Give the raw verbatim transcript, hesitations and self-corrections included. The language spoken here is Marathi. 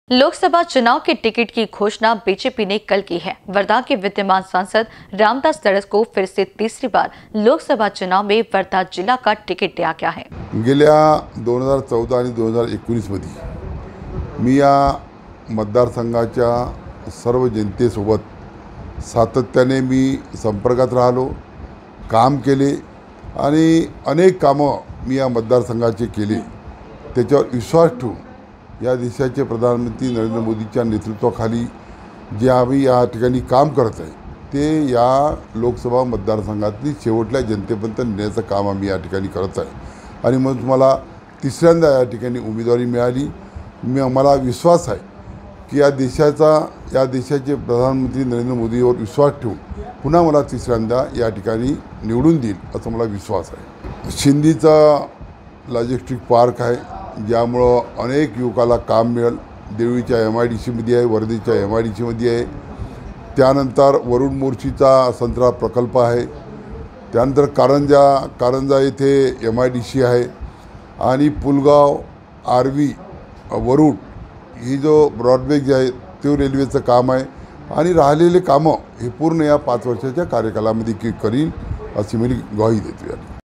लोकसभा चुनाव के टिकट की घोषणा बीजेपी ने कल की है। वर्धा के विद्यमान सांसद रामदास तडस को फिर से तीसरी बार लोकसभा चुनाव में वर्धा जिला का टिकट दिया गया है। गेल्या दोन हजार चौदा आणि दोन हजार एकोणीस मध्ये मी या मतदारसंघाच्या सर्व जनतेसोबत सातत्याने मी संपर्कात राहिलो, काम केले आणि अनेक कामं मी या मतदारसंघाचे केले। त्याच्यावर विश्वास ठेवून या देशाचे प्रधानमंत्री नरेंद्र मोदींच्या नेतृत्वाखाली जे आम्ही या ठिकाणी काम करत आहे ते या लोकसभा मतदारसंघातली शेवटल्या जनतेपर्यंत नेण्याचं काम आम्ही या ठिकाणी करत आहे। आणि मग मला तिसऱ्यांदा या ठिकाणी उमेदवारी मिळाली। मी मला विश्वास आहे की या देशाचा या देशाचे प्रधानमंत्री नरेंद्र मोदीवर विश्वास ठेवून पुन्हा मला तिसऱ्यांदा या ठिकाणी निवडून देईल असं मला विश्वास आहे। शिंदीचा लॉजिस्टिक पार्क आहे, ज्यामुळं अनेक युवकाला काम मिळेल। देवळीच्या एम आय डी सीमध्ये आहे, वर्धेच्या एम आय डी सीमध्ये आहे। त्यानंतर वरुण मोर्शीचा संत्रा प्रकल्प आहे। त्यानंतर कारंजा कारंजा येथे एम आय डी सी आहे आणि पुलगाव आरवी वरुड ही जो ब्रॉडबेज जे आहे ते रेल्वेचं काम आहे। आणि राहिलेले कामं हे पूर्ण या पाच वर्षाच्या कार्यकालामध्ये की करील अशी मी ग्वाही देतो।